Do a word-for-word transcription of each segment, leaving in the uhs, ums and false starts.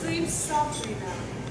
scream softly now.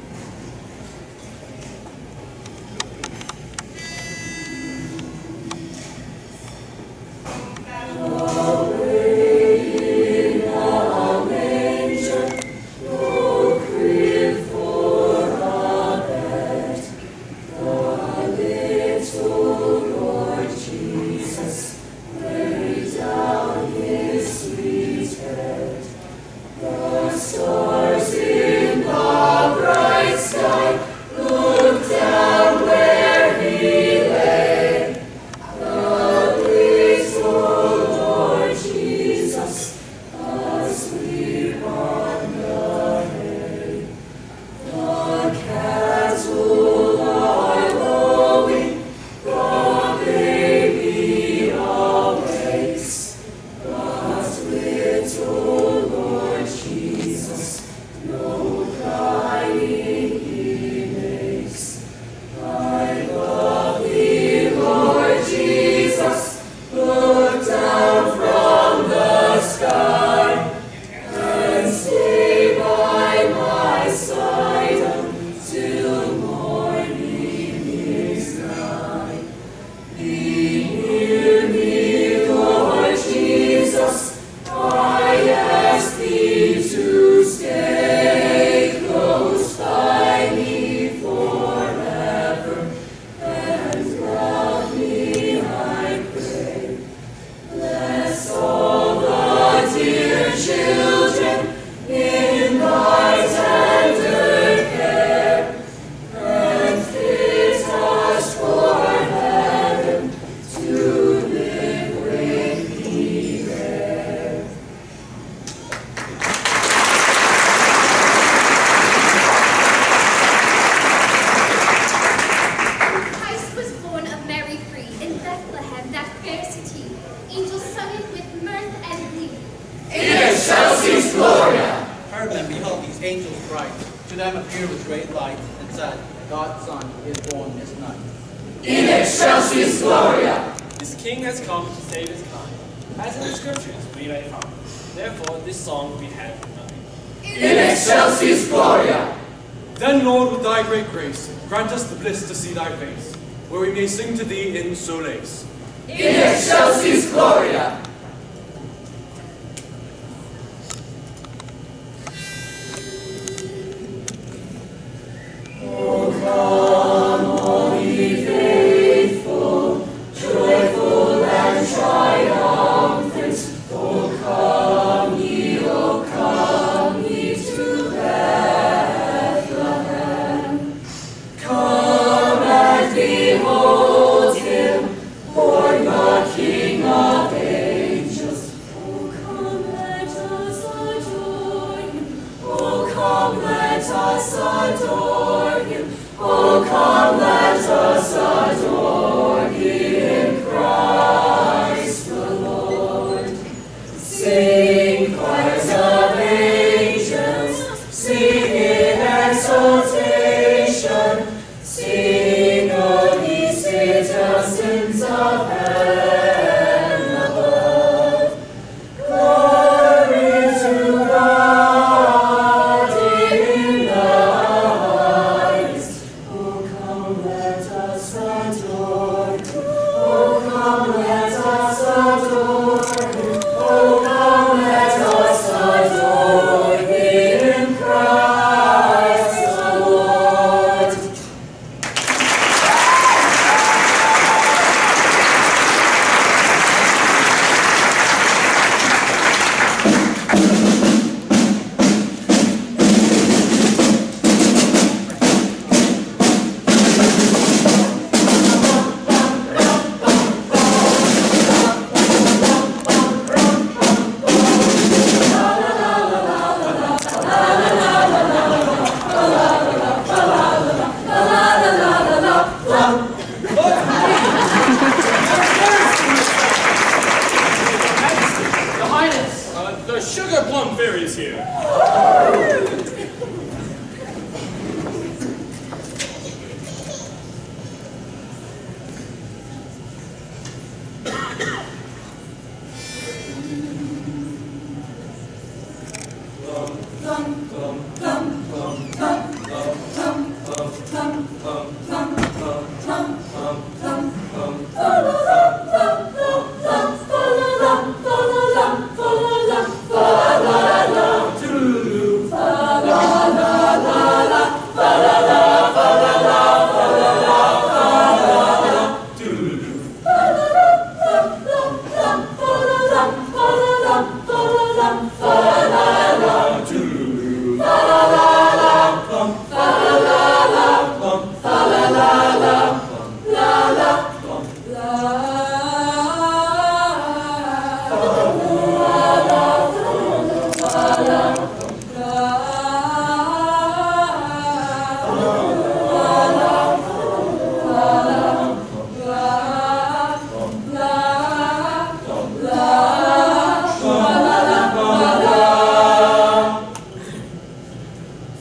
Away in a manger, no crib for a bed, the little Lord Jesus laid down his sweet head. The stars in the bright sky looked down where he lay. The little Lord Jesus asleep on the hay. The cattle are lowing, the baby awakes, but little Lord Jesus no crying he makes. My lovely Lord Jesus, look down from the sky and stay by my side until morning is nigh. Be near me, Lord Jesus, I ask thee to stay close by me forever, and love me, I pray. Bless all the dear children in thy tender care, and fit us for heaven to live with thee there. Christ was born of Mary free in Bethlehem, that fair city. Angels sung it with mirth and glee. In excelsis Gloria! Heard and beheld these angels bright. To them appeared with great light, and said, God's Son is born this night. In excelsis Gloria! This king has come to save his kind, as in the scriptures we may find. Therefore, this song we have tonight. In excelsis Gloria! Then, Lord, with thy great grace, grant us the bliss to see thy face, where we may sing to thee in solace. In excelsis Gloria! Oh, come all ye faithful, joyful and triumphant. Oh, come ye, oh, come ye to Bethlehem. Come and behold him, born the King of angels. Oh, come, let us adore him. Oh, come, let us adore him. Oh, come, let us adore him, Christ the Lord. Sing, choirs of angels, sing in exaltation. Sing, O ye citizens of heaven above. Glory to God in the highest. O come,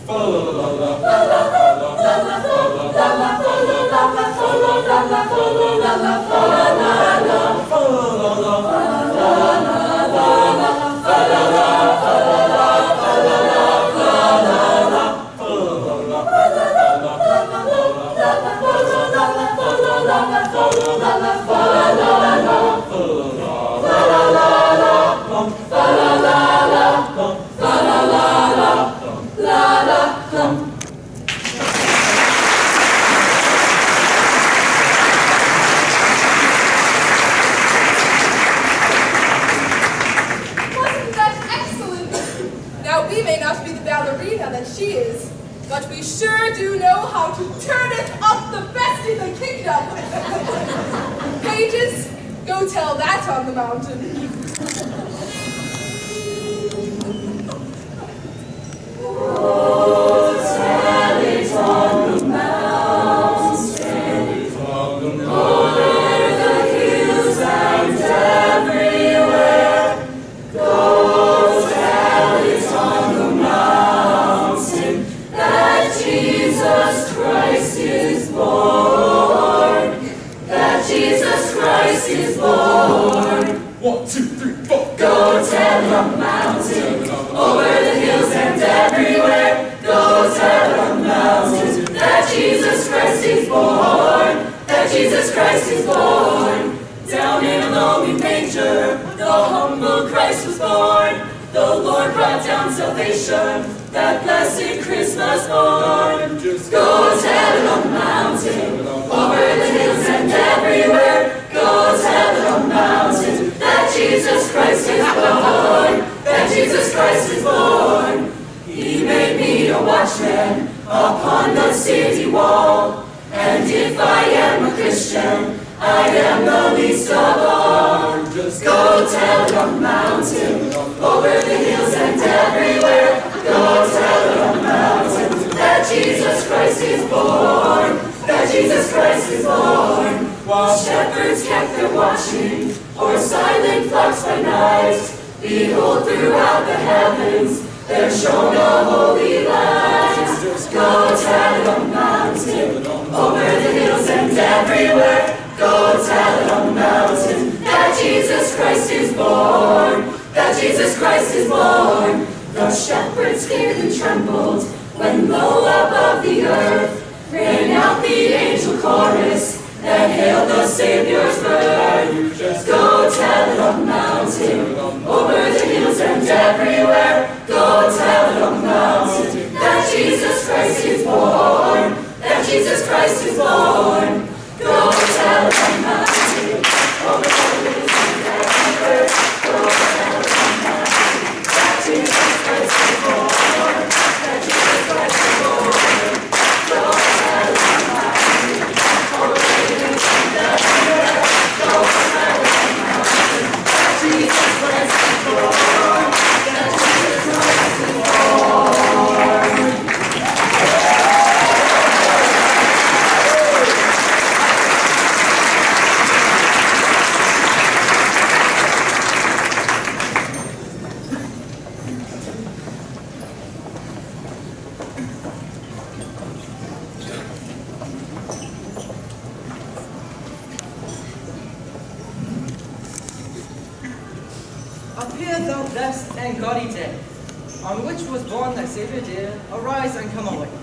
Appear thou blessed and gaudy day, on which was born thy Saviour dear, arise and come away.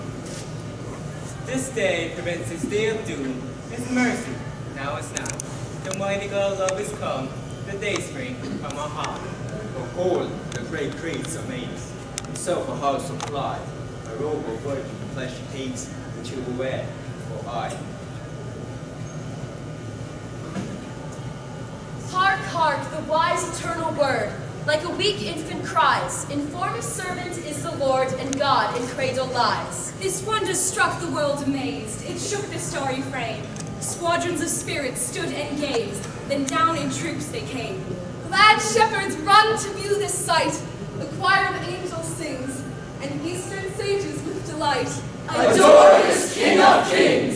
This day prevents his day of doom, his mercy, now is now. The mighty God love is come, the day spring from our heart. Behold, the great creeds amaze, himself a house supply, a robe of virgin flesh hates, which he will wear for I. Hark, hark, the wise eternal word, like a weak infant cries, inform his servant is the Lord, and God in cradle lies. This wonder struck the world amazed, it shook the starry frame. Squadrons of spirits stood and gazed, then down in troops they came. Glad shepherds run to view this sight, the choir of angels sings, and eastern sages with delight adore this King of Kings.